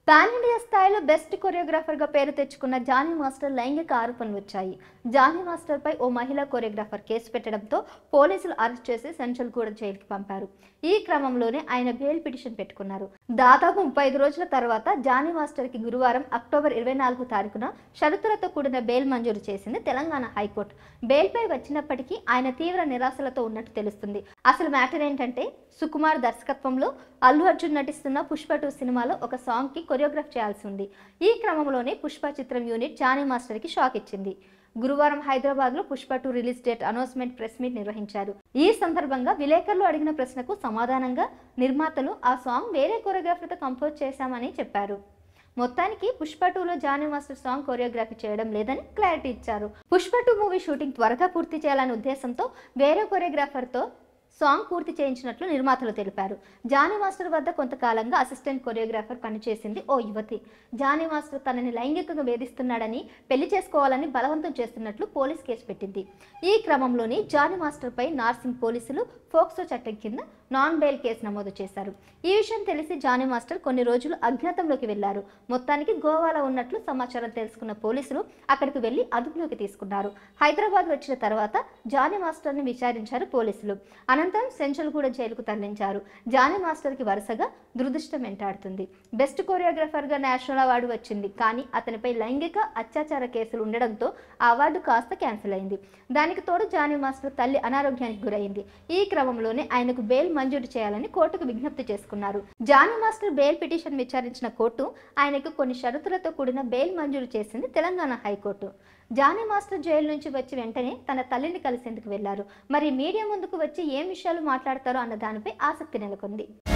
Pan India స్థాయిలో best కొరియోగ్రాఫర్గా పేరు తెచ్చుకున్న జానీ మాస్టర్ లైంగిక ఆరోపణలు వచ్చాయి. జానీ మాస్టర్పై ఓ మహిళా కొరియోగ్రాఫర్ కేసు పెట్టడంతో పోలీసులు అరెస్ట్ చేసి సెంట్రల్గూడ జైలుకి పంపారు. ఈ క్రమంలోనే ఆయన బెయిల్ పిటిషన్ పెట్టుకున్నారు. దాదాపు 35 రోజుల తర్వాత జానీ మాస్టర్కి గురువారం అక్టోబర్ 24 తారీఖున షరతులతో కూడిన బెయిల్ మంజూరు చేసింది తెలంగాణ హైకోర్టు. బెయిల్పై వచ్చినప్పటికీ ఆయన తీవ్ర నిరాశలతో ఉన్నట్టు తెలుస్తుంది. అసలు మ్యాటర్ ఏంటంటే, సుకుమార్ దర్శకత్వంలో అల్లు అర్జున్ నటిస్తున్న పుష్ప 2 సినిమాలో ఒక సాంగ్ కి కొరియోగ్రాఫ్ చేయాల్సి ఉంది. ఈ క్రమంలోనే పుష్ప చిత్రం యూనిట్ జానీ మాస్టర్ కి షాక్ ఇచ్చింది. గురువారం హైదరాబాద్ లో Pushpa 2 release date announcement press meet నిర్వహించారు. ఈ సందర్భంగా విలేకరులు అడిగిన ప్రశ్నకు సమాధానంగా నిర్మాతలు ఆ సాంగ్ వేరే కొరియోగ్రాఫర్ తో కంపోజ్ చేశామని చెప్పారు. మొత్తానికి పుష్ప 2లో జానీ మాస్టర్ సాంగ్ కొరియోగ్రఫీ చేయడం లేదని క్లారిటీ ఇచ్చారు. పుష్ప 2 మూవీ షూటింగ్ త్వరగా పూర్తి చేయాలనే ఉద్దేశంతో వేరే కొరియోగ్రాఫర్ తో సాంగ్ పూర్తి చేయించినట్లు నిర్మాతలు తెలిపారు. జానీ మాస్టర్ వద్ద కొంతకాలంగా అసిస్టెంట్ కొరియోగ్రాఫర్ పనిచేసింది ఓ యువతి. జానీ మాస్టర్ తనని లైంగికంగా వేధిస్తున్నాడని, పెళ్లి చేసుకోవాలని బలవంతం చేస్తున్నట్లు పోలీస్ కేసు పెట్టింది. ఈ క్రమంలోనే జానీ మాస్టర్ పై నార్సింగ్ పోలీసులు ఫోక్సో చట్టం కింద నాన్ బెయిల్ కేసు నమోదు చేశారు. ఈ విషయం తెలిసి జానీ మాస్టర్ కొన్ని రోజులు అజ్ఞాతంలోకి వెళ్లారు. మొత్తానికి గోవాలో ఉన్నట్లు సమాచారం తెలుసుకున్న పోలీసులు అక్కడికి వెళ్లి అదుపులోకి తీసుకున్నారు. హైదరాబాద్ వచ్చిన తర్వాత జానీ మాస్టర్ ని విచారించారు పోలీసులు. అనంతరం సెంట్రల్గూడ జైలుకు తరలించారు. జానీ మాస్టర్ కి వరుసగా దురదృష్టం వెంటాడుతుంది. బెస్ట్ కొరియోగ్రాఫర్ గా నేషనల్ అవార్డు వచ్చింది. కానీ అతనిపై లైంగిక అత్యాచార కేసులు ఉండడంతో ఆ అవార్డు కాస్త క్యాన్సిల్ అయింది. దానికి తోడు జానీ మాస్టర్ తల్లి అనారోగ్యానికి గురైంది. ఈ క్రమంలోనే ఆయనకు బెయిల్ మంజూరు చేయాలని కోర్టుకు విజ్ఞప్తి చేసుకున్నారు. జానీ మాస్టర్ బెయిల్ పిటిషన్ విచారించిన కోర్టు ఆయనకు కొన్ని షరతులతో కూడిన బెయిల్ మంజూరు చేసింది Telangana high court. Jani master jail నుంచి వచ్చి వెంటనే తన తల్లిని కలిసేందుకు వెళ్లారు. మరి మీడియా ముందుకు వచ్చి ఏం విషయాలు మాట్లాడతారో అన్న దానిపై ఆసక్తి నెలకొంది.